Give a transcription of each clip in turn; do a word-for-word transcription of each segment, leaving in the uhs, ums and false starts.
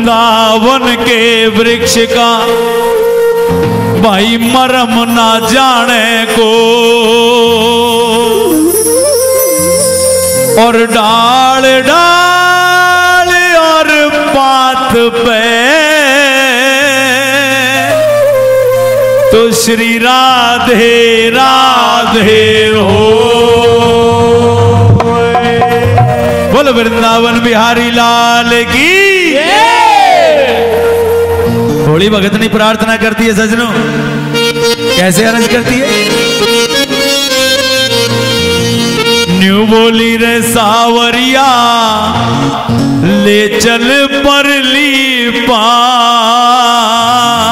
वृंदावन के वृक्ष का भाई मरम ना जाने को, और डाल डाल और पात पे तो श्री राधे राधे हो। बोल वृंदावन बिहारी लाल की। होली भगतनी प्रार्थना करती है सजनों, कैसे अर्ज करती है? न्यू बोली रे सावरिया ले चल परली पार,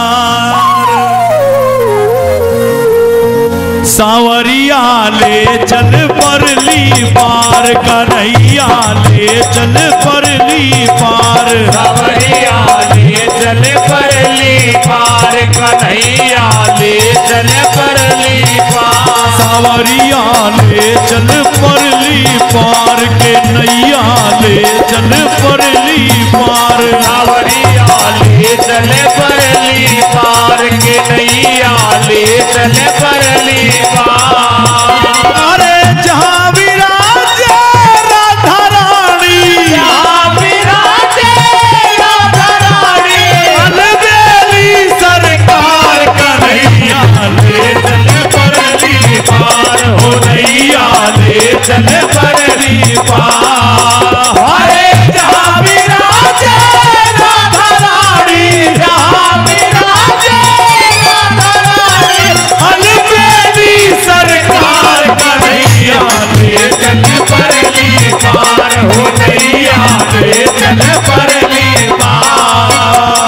सावरिया ले चल परली पार, कन्हैया ले चल परली पार, सावरिया ले चल परली पार, कन्हैया ले चल परली पार, सावरिया ले चल परली पार, के नैया ले चल परली पार, सावरिया ले चल परली पार, के नैया ले चल परली पार। अरे जहाँ विराजे राधा रानी, जहाँ विराजे राधा रानी, अलबेली सरकार, कन्हैया ले चल परली पार, हो नैया ले चल परली पार। अरे जहाँ विराजे राधा रानी, जहाँ विराजे राधा रानी, अलबेली सरकार, कन्हैया ले चल परली पार, हो नैया ले चल परली पार।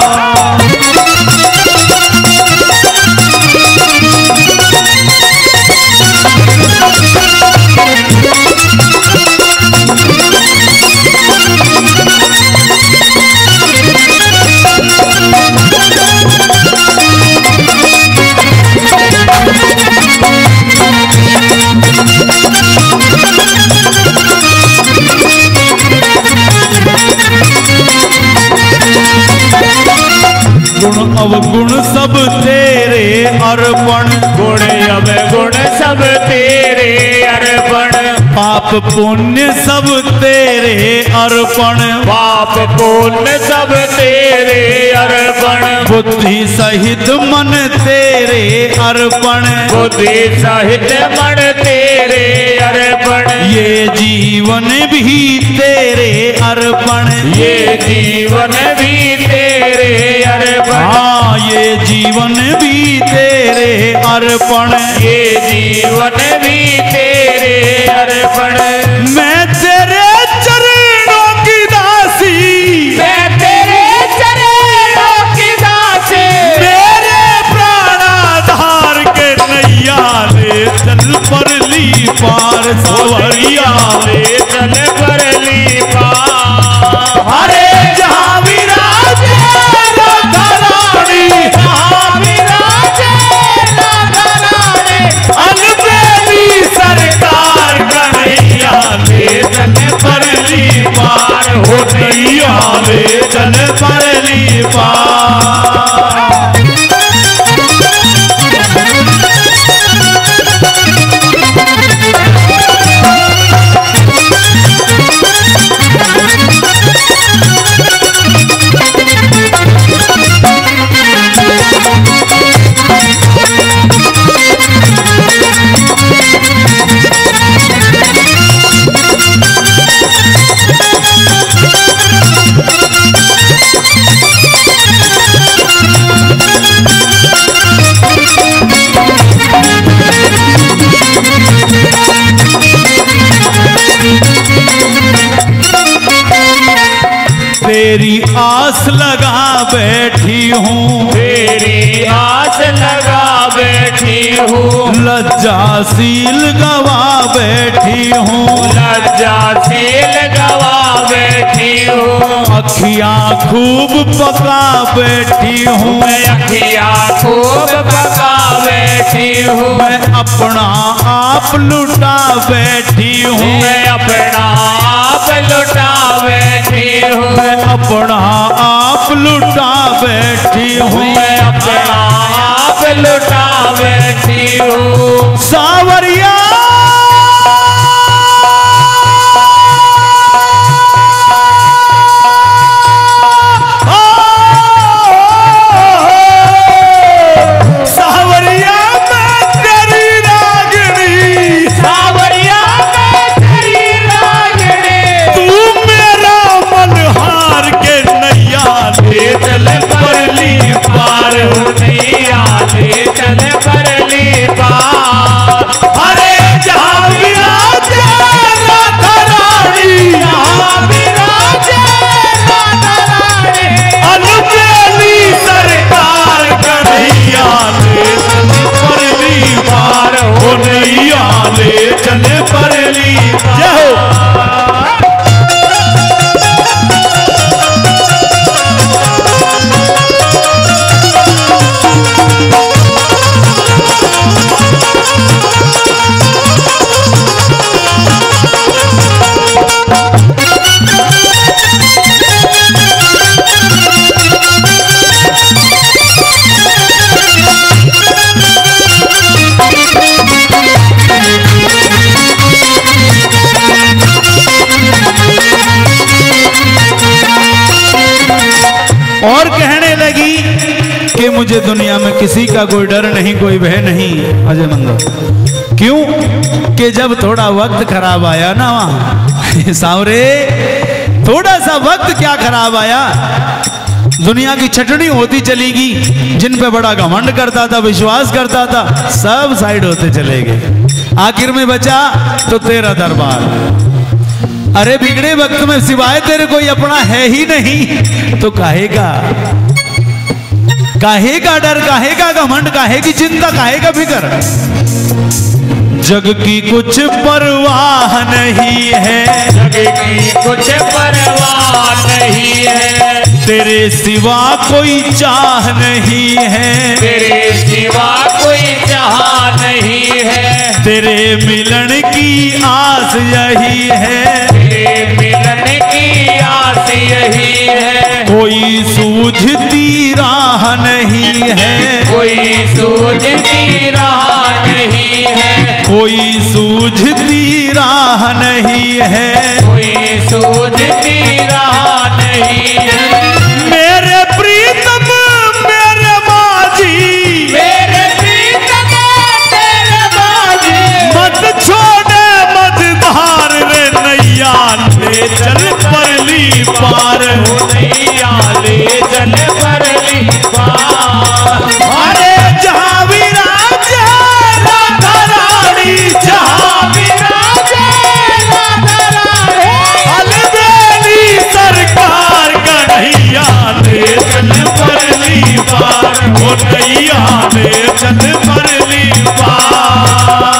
गुण अवगुण सब तेरे अर्पण, गुण अवगुण सब तेरे अर्पण, पाप पुण्य सब तेरे अर्पण, पाप पुण्य सब तेरे अर्पण, बुद्धि सहित मन तेरे अर्पण, बुद्धि सहित मन तेरे अर्पण, ये जीवन भी तेरे अर्पण, ये जीवन भी तेरे अर्पण, हाँ ये जीवन भी तेरे अर्पण, ये जीवन भी तेरे अर्पण। मैं तेरे चरणों की दासी, मैं तेरे चरणों की दासी, मेरे प्राणाधार के नैया ले चल परली पार, सावरिया ले चल परली पार। अरे जहाँ विराजे राधा रानी, जहाँ विराजे राधा रानी, अलबेली सरकार, कन्हैया ले चल परली पार, हो नैया ले चल परली पार। तेरी आस लगा बैठी हूँ, तेरी आस लगा बैठी हूँ, लज्जाशील गवा बैठी हूँ, लज्जाशील गवा बैठी हूँ, अखियाँ खूब पका बैठी हूँ, मैं अखियाँ खूब पका बैठी हूँ, मैं अपना आप लुटा बैठी हूँ, मैं अपना आप लुटा बैठी हूँ, मैं अपना आप लुटा बैठी हूँ, मैं अपना आप लुटा बैठी हूँ। सावरिया चले परली जय हो। और कहने लगी कि मुझे दुनिया में किसी का कोई डर नहीं, कोई भय नहीं अजय मंगल। क्यों कि जब थोड़ा वक्त खराब आया ना वहां सावरे, थोड़ा सा वक्त क्या खराब आया, दुनिया की छटनी होती चलेगी, जिन पे बड़ा घमंड करता था, विश्वास करता था, सब साइड होते चले गए। आखिर में बचा तो तेरा दरबार। अरे बिगड़े वक्त में सिवाय तेरे कोई अपना है ही नहीं, तो काहे का काहे का डर, काहे का घमंड, काहे की चिंता, काहे का फिक्र। जग की कुछ परवाह नहीं है, जग की कुछ परवाह नहीं है, तेरे सिवा कोई चाह नहीं है, तेरे सिवा कोई चाह नहीं है, तेरे मिलन की आस यही है, तेरे मिलन की आस यही है, कोई सूझती राह नहीं है, कोई सूझती राह नहीं है, कोई सूझती राह नहीं है, कोई सूझती राह नहीं है। मेरे प्रीतम मेरे माझी, मेरे प्रीतम तेरे माझी, मत छोड़े मत धार रे नैया ले चल परली पार, नैया ले चल परली पार। अरे जहाँ विराज राधा रानी, जहाँ विराज राधा रानी, अलबेली सरकार कन्हैया ले चल परली पार, ओ नैया ले चल परली पार।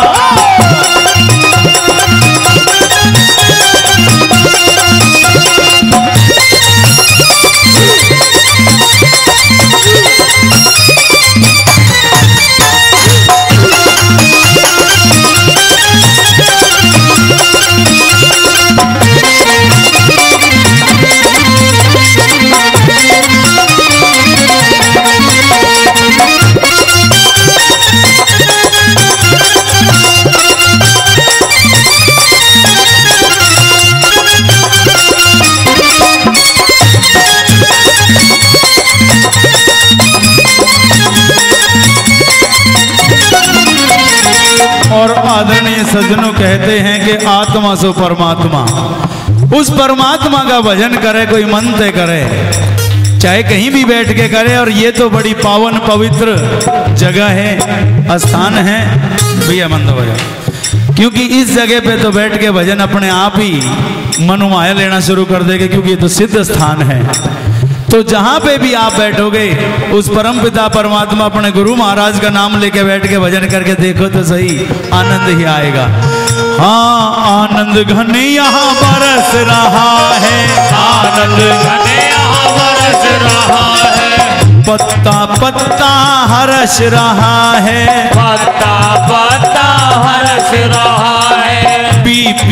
और आदरणीय सज्जनों कहते हैं कि आत्मा सो परमात्मा, उस परमात्मा का भजन करे, कोई मन तय करे, चाहे कहीं भी बैठ के करे। और ये तो बड़ी पावन पवित्र जगह है, स्थान है भैया मंद भजन, क्योंकि इस जगह पे तो बैठ के भजन अपने आप ही मनोमाया लेना शुरू कर देगा, क्योंकि ये तो सिद्ध स्थान है। तो जहां पे भी आप बैठोगे उस परम पिता परमात्मा अपने गुरु महाराज का नाम लेके बैठ के भजन करके देखो तो सही, आनंद ही आएगा। हाँ, आनंद घन यहाँ बरस रहा है, आनंद घन यहाँ बरस रहा है, पत्ता पत्ता हर्ष रहा है, पत्ता पत्ता हर्ष रहा है, पी पी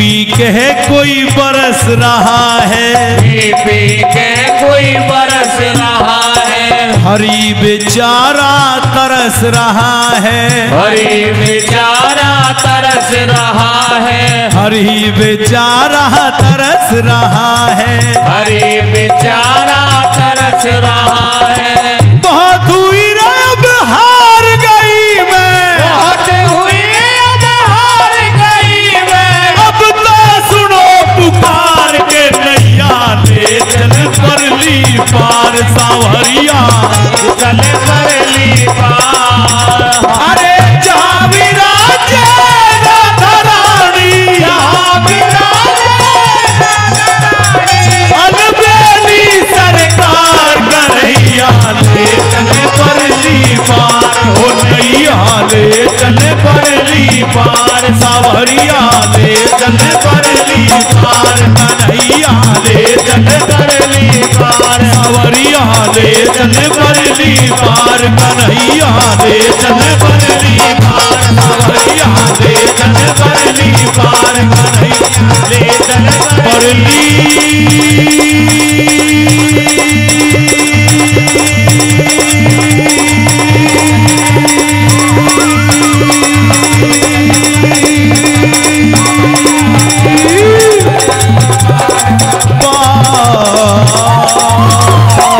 पी के कोई बरस रहा है, पी पी के कोई बरस रहा है, हरी बेचारा तरस रहा है, हरी बेचारा तरस रहा है, हरी बेचारा तरस रहा है, हरी बेचारा तरस रहा है। बहुत हुई रे अब हार गई मैं, बहुत हुई अब हार गई मैं, अब तो सुनो पुकार के नैया ले चल परली पार सावरिया चल परली पार। अरे जहाँ विराजे राधा रानी, जहाँ विराजे राधा रानी, अलबेली सरकार कन्हैया ले चले परली पार, हो नैया ले चले परली पार सावरिया ले चले परली पार, कन्हैया ले चले परली पार सावरिया ले चले परली पार, कन्हैया ले चले परली पार सावरिया ले चले परली पार, कन्हैया ले चले परली।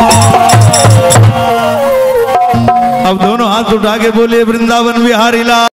अब दोनों हाथ उठा के बोले वृंदावन बिहारी लाल।